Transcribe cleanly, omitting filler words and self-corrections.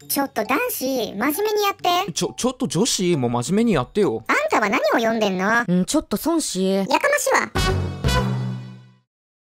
ちょっと男子、真面目にやって。 ちょっと女子も真面目にやってよ。 あんたは何を読んでんの？ ちょっと孫子。 やかましいわ。